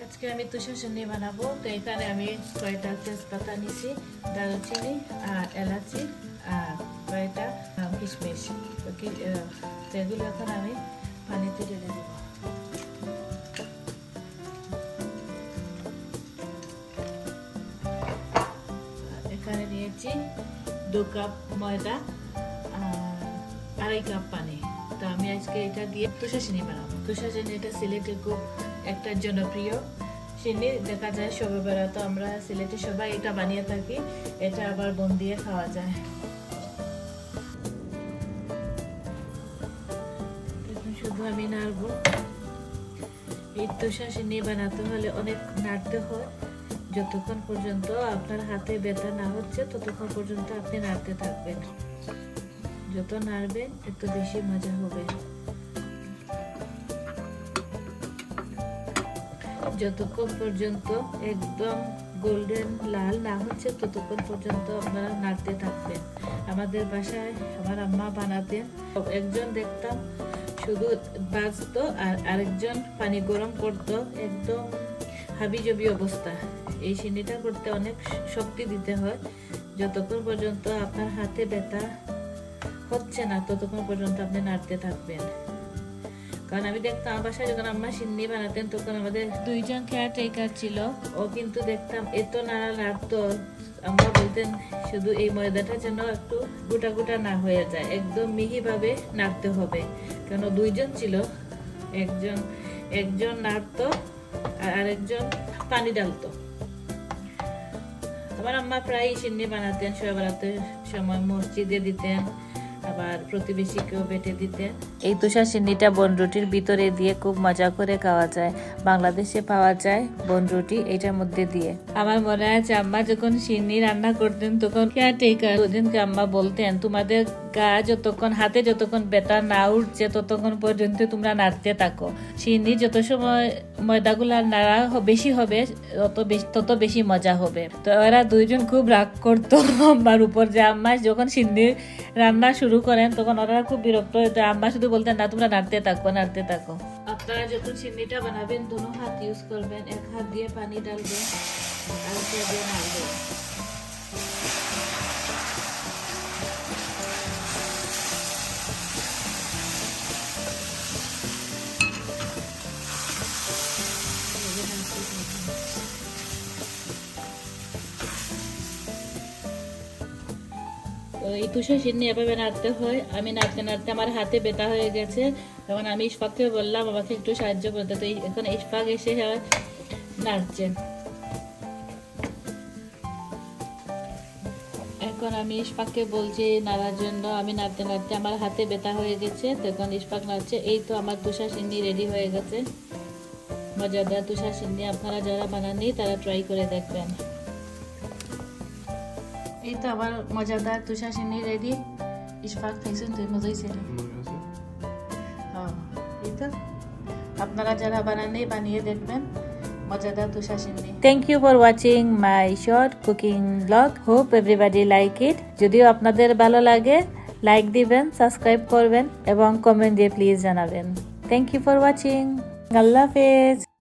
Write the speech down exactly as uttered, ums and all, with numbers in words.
আজকে আমি তুষার সিন্নি বানাবো। তো এখানে আমি কয়টা তেজপাতা নিছি, দারুচিনি আর এলাচি আর কয়টা কিশমিশ। তো এগুলো এখন আমি পানিতে ঢেলে দেব। এখানে নিয়েছি দু কাপ ময়দা আর আড়াই কাপ পানি। তো আমি আজকে এটা দিয়ে তুষার সিন্নি বানাবো। তুষার সিন্নি এটা সিলেটের খুব একটা জনপ্রিয় সিন্নি, দেখা যায় সবে বেড়াতো আমরা সিলেটে সবাই এটা বানিয়ে থাকি। এটা আবার বন দিয়ে খাওয়া যায়। এখন শুধু আমি নাড়বো। এই তুষার সিন্নি বানাতে হলে অনেক নাড়তে হয়। যতক্ষণ পর্যন্ত আপনার হাতে ব্যথা না হচ্ছে ততক্ষণ পর্যন্ত আপনি নাড়তে থাকবেন। যত নাড়বেন এত বেশি মজা হবে। যতক্ষণ পর্যন্ত একদম গোল্ডেন লাল না হচ্ছে ততক্ষণ পর্যন্ত আপনারা নাড়তে থাকবেন। আমাদের বাসায় আমার আম্মা বানাতেন, একজন দেখতাম শুধু ভাজতো আর আরেকজন পানি গরম করতো, একদম হাবিজাবি অবস্থা। এই সিন্নিটা করতে অনেক শক্তি দিতে হয়। যতক্ষণ পর্যন্ত আপনার হাতে ব্যথা হচ্ছে না ততক্ষণ পর্যন্ত আপনি নাড়তে থাকবেন। কারণ আমি দেখতাম আমার বাসায় যখন আম্মা সিন্নি বানাতেন তখন আমাদের দুইজন কেয়ারটেকার ছিল। ও কিন্তু দেখতাম এত নাড়া নাড়তো, আম্মা বলতেন শুধু এই ময়দাটা যেন একটু গোটা গোটা না হয়ে যায়, একদম মিহি ভাবে নাড়তে হবে। কেন দুইজন ছিল, একজন একজন নাড়তো আর আরেকজন পানি ডালতো। আমার আম্মা প্রায় সিন্নি বানাতেন, সবাই বানাতে সময় মসজিদে দিতেন, আবার প্রতিবেশীকেও বেটে দিতেন। এই তুষার সিন্নিটা বনরুটির ভিতরে দিয়ে খুব মজা করে খাওয়া যায়। বাংলাদেশে পাওয়া যায় বনরুটি এটার মধ্যে দিয়ে। আমার মনে আছে আম্মা যখন সিন্নি রান্না করতেন তখন কেয়ারটেকার ওদিনকে আম্মা বলতেন, তোমাদের গা যতক্ষণ হাতে যতক্ষণ ব্যথা না উঠছে ততক্ষণ পর্যন্ত তোমরা নাড়তে থাকো। সিন্নি যত সময় ময়দাগুলা নাড়া বেশি হবে তত বেশি তত বেশি মজা হবে। তো ওরা দুইজন খুব রাগ করতো আম্মার উপর যে আম্মা যখন সিন্নি রান্না শুরু করেন তখন ওরা খুব বিরক্ত হতো। আম্মা শুধু বলতেন না তোমরা নাড়তে থাকো নাড়তে থাকো। আপনারা যখন সিন্নিটা বানাবেন দুনো হাত ইউজ করবেন, এক হাত দিয়ে পানি ডালবেন আর একটা দিয়ে নাড়বেন। এই তুষার সিন্নি এভাবে নাড়তে হয়। আমি নাড়তে নাড়তে আমার হাতে ব্যথা হয়ে গেছে, তখন আমি ইশফাককে বললাম আমাকে একটু সাহায্য করতে। তো এখন ইশফাক এসে নাড়ছেন। এখন আমি ইশফাককে বলছি নাড়ার জন্য। আমি নাড়তে নাড়তে আমার হাতে ব্যথা হয়ে গেছে, তখন ইশফাক নাড়ছে। এই তো আমার তুষার সিন্নি রেডি হয়ে গেছে। মজাদার তুষার সিন্নি আপনারা যারা বানাননি তারা ট্রাই করে দেখবেন। এই তো আমার মজাদার তুষার সিন্নি রেডি। ইশফাক খাইছেন তুই? মজা হয়েছে? হ্যাঁ, এই তো আপনারা যারা বানাননি বানিয়ে দেখবেন মজাদার তুষার সিন্নি। Thank you for watching my short cooking blog. Hope everybody like it. যদিও আপনাদের ভালো লাগে লাইক দিবেন, সাবস্ক্রাইব করবেন এবং কমেন্ট দিয়ে প্লিজ জানাবেন। Thank you for watching. আল্লাহ হাফেজ।